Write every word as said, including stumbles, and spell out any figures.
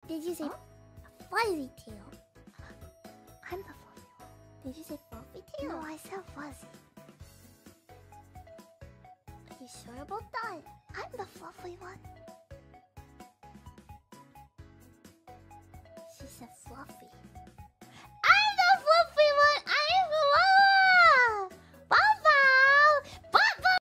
Did you say Huh? fuzzy tail? I'm the fluffy one. Did you say fluffy tail? No, I said fuzzy. Are you sure about that? I'm the fluffy one. She said fluffy.